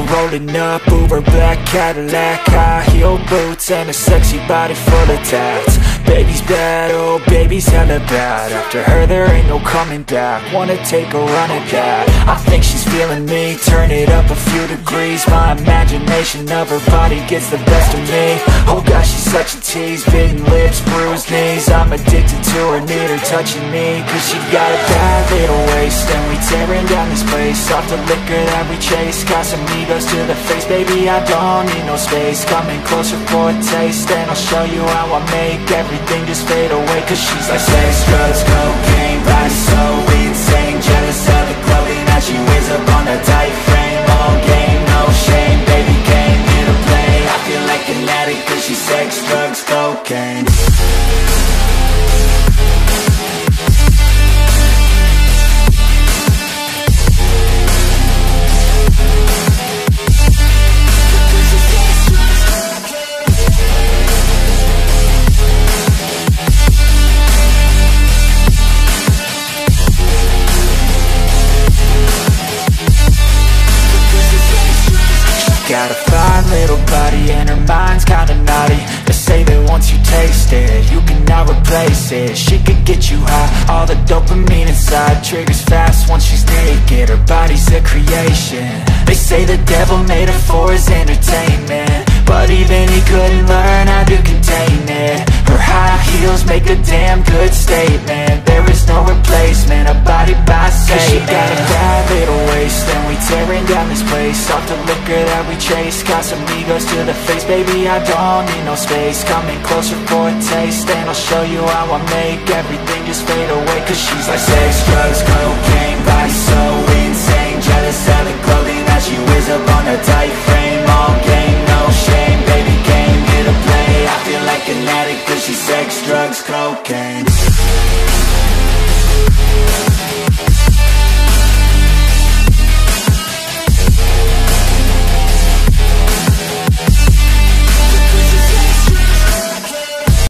rolling up, Uber black Cadillac, high heel boots and a sexy body full of tats. Baby's bad, oh baby's hella bad. After her there ain't no coming back. Wanna take a run at that. I think she's feeling me, turn it up a few degrees. My imagination of her body gets the best of me. Oh gosh, she's such a tease, bitten lips, bruised knees. I'm addicted to her, need her touching me. Cause she got a bad little waist, and we tearing down this place. Off the liquor that we chase, Casamigos to the face. Baby, I don't need no space. Coming closer for a taste, and I'll show you how I make everything just fade away. Cause she's like sex, drugs, cocaine, body so insane. Jealous of the clothing that she wears up on a tight frame. All game, no shame, baby came here to play. I feel like an addict cause she's sex, drugs, cocaine. Got a fine little body and her mind's kinda naughty. They say that once you taste it, you cannot replace it. She could get you high, all the dopamine inside triggers fast once she's naked. Her body's a creation. They say the devil made her for his entertainment, but even he couldn't learn how to contain it. Her high heels make a damn good statement. There is no replacement, a body by Satan. Cause she got a bad little waist, and we tearing down this place. Off the liquor that we chase, Casamigos to the face. Baby, I don't need no space. Coming closer for a taste, and I'll show you how I make everything just fade away. Cause she's like sex, drugs, cocaine, body so insane. Jealous of the clothing that she wears up on a tight frame. All game, no shame, baby came here to play. I feel like an addict cause she's sex, drugs, cocaine.